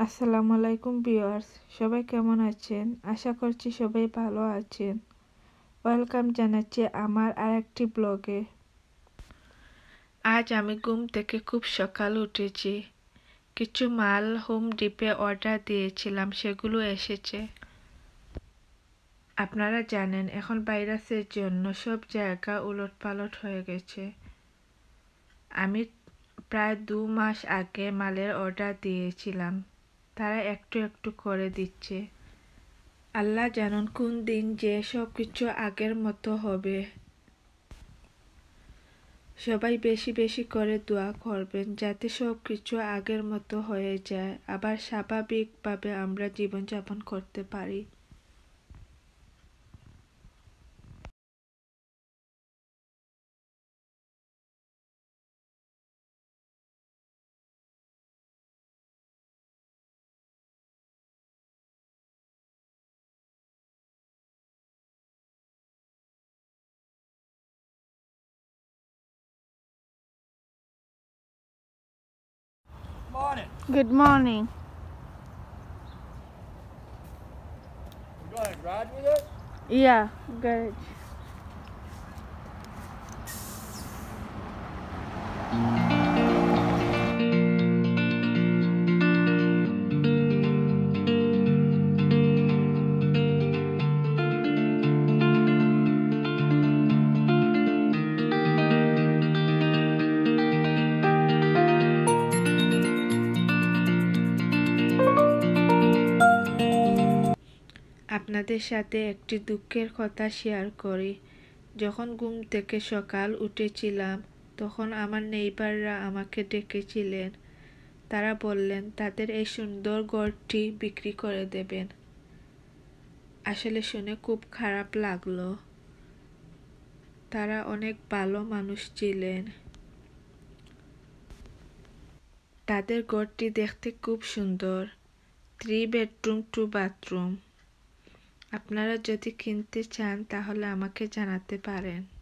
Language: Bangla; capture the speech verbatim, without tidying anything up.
আসসালামু আলাইকুম ভিউয়ার্স, সবাই কেমন আছেন? আশা করছি সবাই ভালো আছেন। ওয়েলকাম জানাচ্ছি আমার আরেকটি ব্লগে। আজ আমি ঘুম থেকে খুব সকাল উঠেছি। কিছু মাল হোম ডিপে অর্ডার দিয়েছিলাম, সেগুলো এসেছে। আপনারা জানেন এখন ভাইরাসের জন্য সব জায়গা উলটপালট হয়ে গেছে। আমি প্রায় দু মাস আগে মালের অর্ডার দিয়েছিলাম, তারা একটু একটু করে দিচ্ছে। আল্লাহ জানুন কোন দিন যে সব কিছু আগের মতো হবে। সবাই বেশি বেশি করে দোয়া করবেন যাতে সব কিছু আগের মতো হয়ে যায়, আবার স্বাভাবিকভাবে আমরা জীবনযাপন করতে পারি। Morning. Good morning. You going to garage with us? Yeah, good. আপনাদের সাথে একটি দুঃখের কথা শেয়ার করি। যখন ঘুম থেকে সকাল উঠেছিলাম তখন আমার নেইবাররা আমাকে ডেকেছিলেন। তারা বললেন তাদের এই সুন্দর ঘরটি বিক্রি করে দেবেন। আসলে শুনে খুব খারাপ লাগলো। তারা অনেক ভালো মানুষ ছিলেন। তাদের ঘরটি দেখতে খুব সুন্দর, থ্রি বেডরুম টু বাথরুম। আপনারা যদি কিনতে চান তাহলে আমাকে জানাতে পারেন।